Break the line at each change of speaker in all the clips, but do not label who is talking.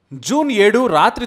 June 7 రాత్రి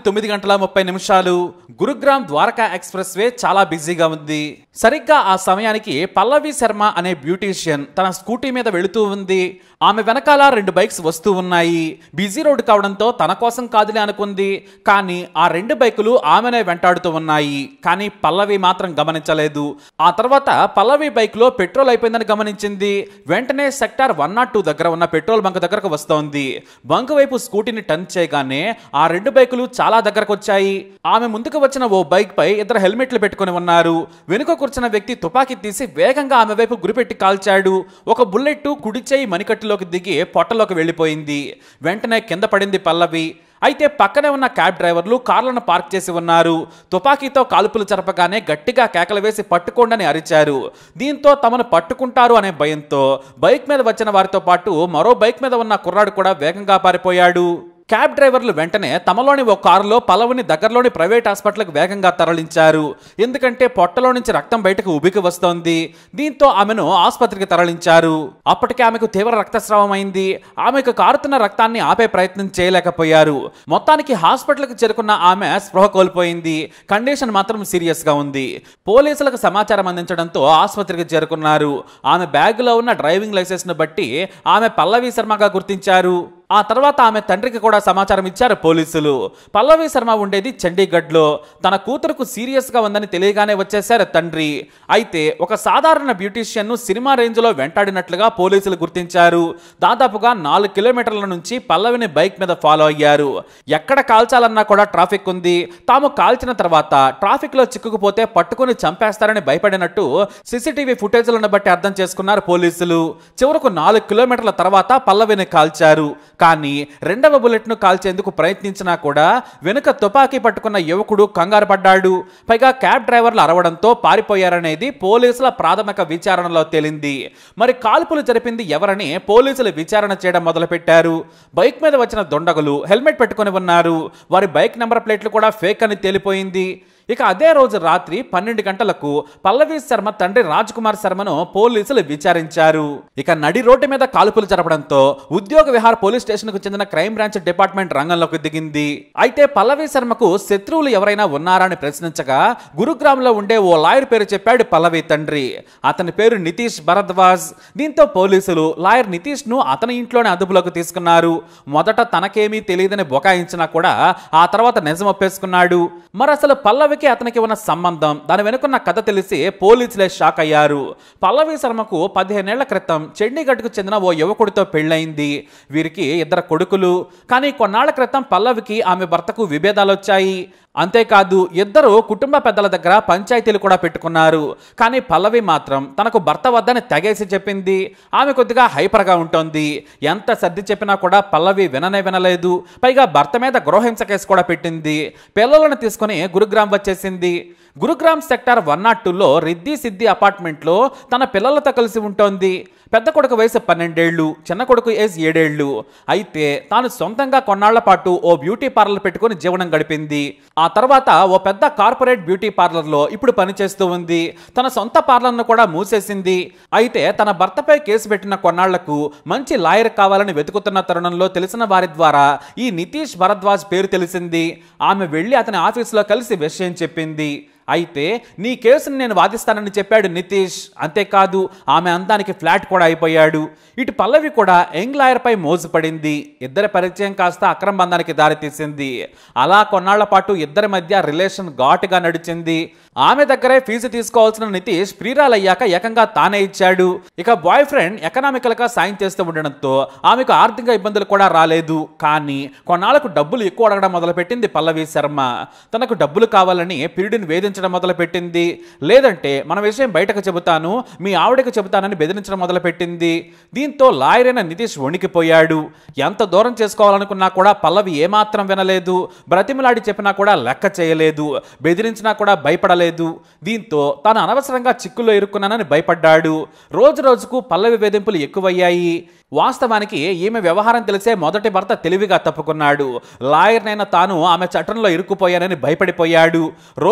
9:30 Gurugram Dwaraka express way చాలా బిజీగా ఉంది. సరిగ్గా ఆ సమయానికి పల్లవి శర్మ అనే బ్యూటీషియన్ తన స్కూటీ మీద వెళుతూ ఉంది. ఆమె వెనకాల 2 బైక్స్ వస్తూ ఉన్నాయి. బిజీ రోడ్డు కావడంతో తన కోసం కాదులే అనుకుంది. కానీ ఆ 2 బైకులు ఆమెనే వెంటాడుతూ ఉన్నాయి. కానీ పల్లవి మాత్రం గమనించలేదు. ఆ తర్వాత పల్లవి బైక్ లో పెట్రోల్ అయిపోయిందని గమనించింది. వెంటనే సెక్టార్ 102 దగ్గర ఉన్న పెట్రోల్ బంక్ దగ్గరకు వస్తోంది. బంక్ వైపు స్కూటీని టర్న్ చేయగానే ఆ 2 బైకులు చాలా దగ్గరకు వచ్చాయి. ఆమె ముందుకు వచ్చిన ఓ బైక్ పై 2 హెల్మెట్లు పెట్టుకుని ఉన్నారు. వెనుక కూర్చున్న వ్యక్తి తుపాకీ తీసి వేగంగా ఆమె వైపు గురిపెట్టి కాల్చాడు. ఒక బుల్లెట్ కుడి చేయి మణికట్టులోకి దిగి పొట్టలోకి వెళ్లిపోయింది. వెంటనే కింద పడింది పల్లవి. అయితే పక్కనే ఉన్న క్యాబ్ డ్రైవర్లు కార్లను పార్క్ చేసి ఉన్నారు. తుపాకీతో కాల్పులు జరపగానే గట్టిగా కేకలు వేసి పట్టుకోండని అరిచారు. దీంతో తమను పట్టుకుంటారు అనే భయంతో బైక్ మీద వచ్చిన వారితో పాటు మరో బైక్ మీద ఉన్న కుర్రాడు కూడా వేగంగా పారిపోయాడు. క్యాబ్ డ్రైవర్లు వెంటనే తమలోని ఓ కారులో పల్లవిని దగ్గరలోని ప్రైవేట్ హాస్పిటల్కి వేగంగా తరలించారు. ఎందుకంటే పొట్టలో నుంచి రక్తం బయటకు ఉబికి వస్తోంది. దీంతో ఆమెను ఆసుపత్రికి తరలించారు. అప్పటికే ఆమెకు తీవ్ర రక్తస్రావం అయింది. ఆమెకు కారుతున్న రక్తాన్ని ఆపే ప్రయత్నం చేయలేకపోయారు. మొత్తానికి హాస్పిటల్కి చేరుకున్న ఆమె స్పృహ కోల్పోయింది. కండిషన్ మాత్రం సీరియస్ గా ఉంది. పోలీసులకు సమాచారం అందించడంతో ఆసుపత్రికి చేరుకున్నారు. ఆమె బ్యాగులో ఉన్న డ్రైవింగ్ లైసెన్స్ ను బట్టి ఆమె పల్లవి శర్మగా గుర్తించారు. ఆ తర్వాత ఆమె తండ్రికి కూడా సమాచారం ఇచ్చారు పోలీసులు. పల్లవి శర్మ ఉండేది చండీగఢ్ లో. తన కూతురుకు సీరియస్ గా ఉందని తెలియగానే వచ్చేశారు తండ్రి. అయితే ఒక సాధారణ బ్యూటీషియన్ ను సినిమా రేంజ్ లో వెంటాడినట్లుగా పోలీసులు గుర్తించారు. దాదాపుగా 4 కిలోమీటర్ల నుంచి పల్లవిని బైక్ మీద ఫాలో అయ్యారు. ఎక్కడ కాల్చాలన్నా కూడా ట్రాఫిక్ ఉంది. తాము కాల్చిన తర్వాత ట్రాఫిక్ లో చిక్కుకుపోతే పట్టుకుని చంపేస్తారని భయపడినట్టు సీసీటీవీ ఫుటేజ్లను బట్టి అర్థం చేసుకున్నారు పోలీసులు. చివరకు 4 కిలోమీటర్ల తర్వాత పల్లవిని కాల్చారు. కానీ 2వ బుల్లెట్ ను కాల్చేందుకు ప్రయత్నించినా కూడా వెనుక తుపాకీ పట్టుకున్న యువకుడు కంగారు పడ్డాడు. పైగా క్యాబ్ డ్రైవర్లు అరవడంతో పారిపోయారనేది పోలీసుల ప్రాథమిక విచారణలో తేలింది. మరి కాల్పులు జరిపింది ఎవరని పోలీసులు విచారణ చేయడం మొదలుపెట్టారు. బైక్ మీద వచ్చిన దుండగులు హెల్మెట్ పెట్టుకుని ఉన్నారు. వారి బైక్ నెంబర్ ప్లేట్లు కూడా ఫేక్ అని తేలిపోయింది. ఇక అదే రోజు రాత్రి 12 గంటలకు పల్లవి శర్మ తండ్రి రాజ్ కుమార్ శర్మను పోలీసులు విచారించారు. ఇక నడి రోడ్డు మీద కాల్పులు జరపడంతో ఉద్యోగ విహార్ పోలీస్ స్టేషన్ కు చెందిన క్రైమ్ బ్రాంచ్ డిపార్ట్మెంట్ రంగంలోకి దిగింది. అయితే పల్లవి శర్మకు శత్రువులు ఎవరైనా ఉన్నారా అని ప్రశ్నించగా గురుగ్రామ్ లో ఉండే ఓ లాయర్ పేరు చెప్పాడు పల్లవి తండ్రి. అతని పేరు నితీష్ భరద్వాజ్. దీంతో పోలీసులు లాయర్ నితీష్ ను అతని ఇంట్లోనే అదుపులోకి తీసుకున్నారు. మొదట తనకేమీ తెలియదని బొకాయించినా కూడా ఆ తర్వాత నిజం ఒప్పేసుకున్నాడు. మరి అసలు పల్లవికి అతనికి ఉన్న సంబంధం, దాని వెనుకున్న కథ తెలిసి పోలీసులే షాక్ అయ్యారు. పల్లవి శర్మకు 15 ఏళ్ల క్రితం చండీగఢ్కు చెందిన ఓ యువకుడితో పెళ్లైంది. వీరికి 2 కొడుకులు. కానీ కొన్నాళ్ల క్రితం పల్లవికి ఆమె భర్తకు విభేదాలు వచ్చాయి. అంతేకాదు ఇద్దరు కుటుంబ పెద్దల దగ్గర పంచాయతీలు కూడా పెట్టుకున్నారు. కానీ పల్లవి మాత్రం తనకు భర్త వద్దని తెగేసి చెప్పింది. ఆమె కొద్దిగా హైపర్గా ఉంటుంది. ఎంత సర్ది చెప్పినా కూడా పల్లవి వినలేదు. పైగా భర్త మీద గృహహింస కేసు కూడా పెట్టింది. పిల్లలను తీసుకుని గురుగ్రామ్ వచ్చేసింది. గురుగ్రామ్ సెక్టార్ 102లో రిద్ది సిద్ధి అపార్ట్మెంట్లో తన పిల్లలతో కలిసి ఉంటోంది. పెద్ద కొడుకు వయసు 12 ఏళ్లు, చిన్న కొడుకు ఏజ్ 7 ఏళ్లు. అయితే తాను సొంతంగా కొన్నాళ్ల పాటు ఓ బ్యూటీ పార్లర్ పెట్టుకుని జీవనం గడిపింది. ఆ తర్వాత ఓ పెద్ద కార్పొరేట్ బ్యూటీ పార్లర్లో ఇప్పుడు పనిచేస్తూ ఉంది. తన సొంత పార్లర్ను కూడా మూసేసింది. అయితే తన భర్తపై కేసు పెట్టిన కొన్నాళ్లకు మంచి లాయర్ కావాలని వెతుకుతున్న తరుణంలో తెలిసిన వారి ద్వారా ఈ నితీష్ భరద్వాజ్ పేరు తెలిసింది. ఆమె వెళ్లి అతని ఆఫీసులో కలిసి విషయం చెప్పింది. అయితే నీ కేసును నేను వాదిస్తానని చెప్పాడు నితీష్. అంతేకాదు ఆమె అందానికి ఫ్లాట్ కూడా అయిపోయాడు. ఇటు పల్లవి కూడా యంగ్ లాయర్ పై మోజుపడింది. ఇద్దరి పరిచయం కాస్త అక్రమ బంధానికి దారితీసింది. అలా కొన్నాళ్ల పాటు ఇద్దరి మధ్య రిలేషన్ ఘాటుగా నడిచింది. ఆమె దగ్గరే ఫీజు తీసుకోవాల్సిన నితీష్ ప్రియురాలయ్యాక ఏకంగా తానే ఇచ్చాడు. ఇక బాయ్ ఫ్రెండ్ ఎకనామికల్ గా సాయం చేస్తూ ఉండడంతో ఆమెకు ఆర్థిక ఇబ్బందులు కూడా రాలేదు. కానీ కొన్నాళ్లకు డబ్బులు ఎక్కువ అడగడం మొదలుపెట్టింది పల్లవి శర్మ. తనకు డబ్బులు కావాలని ప్రియుడిని వేధించడం మొదలుపెట్టింది. లేదంటే మన విషయం బయటకు చెబుతాను, మీ ఆవిడకు చెబుతానని బెదిరించడం మొదలుపెట్టింది. దీంతో లాయర్ అయిన నితీష్ వణికిపోయాడు. ఎంత దూరం చేసుకోవాలనుకున్నా కూడా పల్లవి ఏమాత్రం వినలేదు. బ్రతిమలాడి చెప్పినా కూడా లెక్క చేయలేదు. బెదిరించినా కూడా భయపడలేదు. దీంతో తాను అనవసరంగా చిక్కుల్లో ఇరుక్కున్నానని భయపడ్డాడు. రోజు రోజుకు పల్లవి వేధింపులు ఎక్కువయ్యాయి. వాస్తవానికి ఈమె వ్యవహారం తెలిసే మొదటి భర్త తెలివిగా తప్పుకున్నాడు. లాయర్నైనా తాను ఆమె చట్టంలో ఇరుక్కుపోయానని భయపడిపోయాడు. రోజు రోజుకు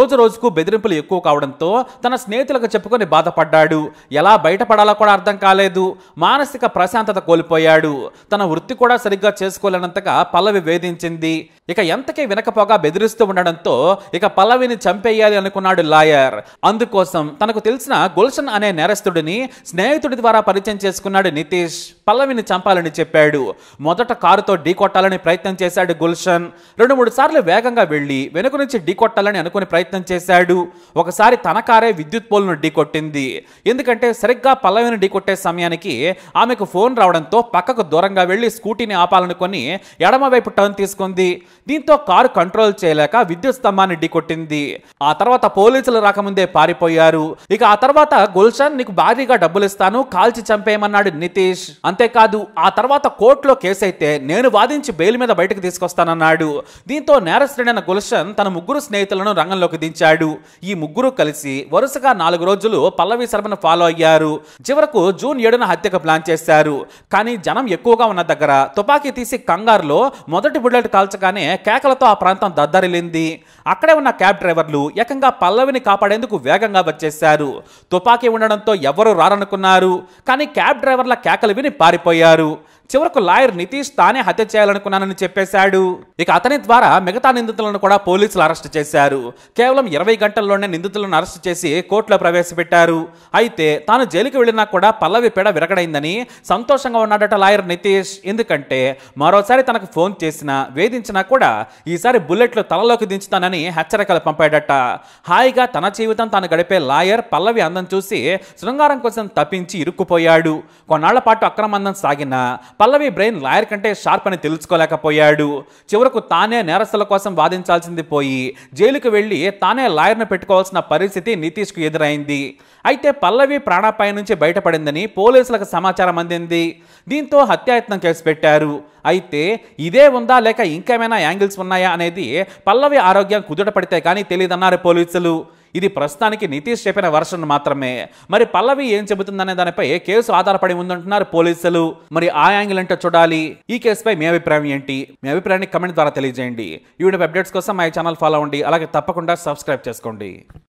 బెదిరింపులు ఎక్కువ కావడంతో తన స్నేహితులకు చెప్పుకొని బాధపడ్డాడు. ఎలా బయటపడాలో కూడా అర్థం కాలేదు. మానసిక ప్రశాంతత కోల్పోయాడు. తన వృత్తి కూడా సరిగ్గా చేసుకోలేనంతగా పల్లవి వేధించింది. ఇక ఎంతకీ వినకపోగా బెదిరిస్తూ ఉండడంతో ఇక పల్లవిని చంపేయాలి అనుకున్నాడు లాయర్. అందుకోసం తనకు తెలిసిన గుల్షన్ అనే నేరస్తుడిని స్నేహితుడి ద్వారా పరిచయం చేసుకున్నాడు నితీష్. పల్లవిని చంపాలని చెప్పాడు. మొదట కారుతో ఢీకొట్టాలని ప్రయత్నం చేశాడు గుల్షన్. 2-3 సార్లు వేగంగా వెళ్లి వెనుక నుంచి ఢీకొట్టాలని అనుకుని ప్రయత్నం చేశాడు. ఒకసారి తన కారే విద్యుత్ పోల్ను ఢీకొట్టింది. ఎందుకంటే సరిగ్గా పల్లవిని ఢీకొట్టే సమయానికి ఆమెకు ఫోన్ రావడంతో పక్కకు దూరంగా వెళ్లి స్కూటీని ఆపాలనుకొని ఎడమవైపు టర్న్ తీసుకుంది. దీంతో కారు కంట్రోల్ చేయలేక విద్యుత్ స్తంభాన్ని ఢీకొట్టింది. ఆ తర్వాత పోలీసులు రాకముందే పారిపోయారు. ఇక ఆ తర్వాత గుల్షన్ నీకు భారీగా డబ్బులు ఇస్తాను, కాల్చి చంపేయమన్నాడు నితీష్. అంతేకాదు ఆ తర్వాత కోర్టులో కేసు అయితే నేను వాదించి బెయిల్ మీద బయటకు తీసుకొస్తానన్నాడు. దీంతో నేరస్తుడైన గుల్షన్ తన 3 స్నేహితులను రంగంలోకి దించాడు. ఈ 3 కలిసి వరుసగా 4 రోజులు పల్లవి శర్మను ఫాలో అయ్యారు. చివరకు జూన్ 7న హత్యకు ప్లాన్ చేశారు. కానీ జనం ఎక్కువగా ఉన్న దగ్గర తుపాకీ తీసి కంగారులో మొదటి బుల్లెట్ కాల్చగానే కేకలతో ఆ ప్రాంతం దద్దరిల్లింది. అక్కడే ఉన్న క్యాబ్ డ్రైవర్లు ఏకంగా పల్లవిని కాపాడేందుకు వేగంగా వచ్చేశారు. తుపాకీ ఉండడంతో ఎవరూ రారనుకున్నారు. కానీ క్యాబ్ డ్రైవర్ల కేకలు విని పారిపోయారు. చివరకు లాయర్ నితీష్ తానే హత్య చేయాలనుకున్నానని చెప్పేశాడు. ఇక అతని ద్వారా మిగతా నిందితులను కూడా పోలీసులు అరెస్ట్ చేశారు. కేవలం 20 గంటల్లోనే నిందితులను అరెస్ట్ చేసి కోర్టులో ప్రవేశపెట్టారు. అయితే తాను జైలుకి వెళ్ళినా కూడా పల్లవి పెడ విరగడైందని సంతోషంగా ఉన్నాడట లాయర్ నితీష్. ఎందుకంటే మరోసారి తనకు ఫోన్ చేసినా వేధించినా కూడా ఈసారి బుల్లెట్లు తలలోకి దించుతానని హెచ్చరికలు పంపాడట. హాయిగా తన జీవితం తాను గడిపే లాయర్ పల్లవి అందం చూసి శృంగారం కోసం తప్పించి ఇరుక్కుపోయాడు. కొన్నాళ్ల పాటు అక్రమందం సాగినా పల్లవి బ్రెయిన్ లాయర్ కంటే షార్ప్ అని తెలుసుకోలేకపోయాడు. చివరకు తానే నేరస్తుల కోసం వాదించాల్సింది పోయి జైలుకు వెళ్లి తానే లాయర్ను పెట్టుకోవాల్సిన పరిస్థితి నితీష్కు ఎదురైంది. అయితే పల్లవి ప్రాణాపాయం నుంచి బయటపడిందని పోలీసులకు సమాచారం అందింది. దీంతో హత్యాయత్నం కేసు పెట్టారు. అయితే ఇదే ఉందా లేక ఇంకేమైనా యాంగిల్స్ ఉన్నాయా అనేది పల్లవి ఆరోగ్యం కుదుట పడితే కానీ తెలియదన్నారు పోలీసులు. ఇది ప్రస్తుతానికి నితీష్ చెప్పిన వర్షన్ మాత్రమే. మరి పల్లవి ఏం చెబుతుందనే దానిపై కేసు ఆధారపడి ఉందంటున్నారు పోలీసులు. మరి ఆ యాంగిల్ అంటే చూడాలి. ఈ కేసుపై మీ అభిప్రాయం ఏంటి? మీ అభిప్రాయాన్ని కమెంట్ ద్వారా తెలియజేయండి. ఈ వీడియో అప్డేట్స్ కోసం మా ఛానల్ ఫాలో అవ్వండి. అలాగే తప్పకుండా సబ్స్క్రైబ్ చేసుకోండి.